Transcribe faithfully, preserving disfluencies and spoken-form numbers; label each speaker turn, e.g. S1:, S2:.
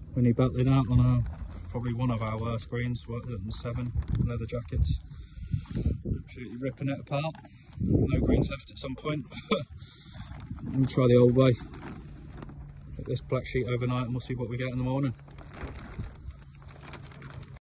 S1: when you're battling out on a, probably one of our worst greens, seven leather jackets. Absolutely ripping it apart. No greens left at some point. Let me try the old way. Get this black sheet overnight and we'll see what we get in the morning.